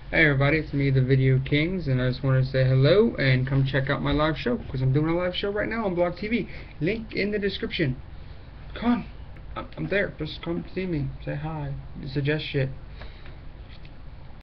Hey everybody, it's me, the Video Kings, and I just wanted to say hello and come check out my live show, because I'm doing a live show right now on Blog TV. Link in the description. Come on, I'm there. Just come see me. Say hi. Suggest shit.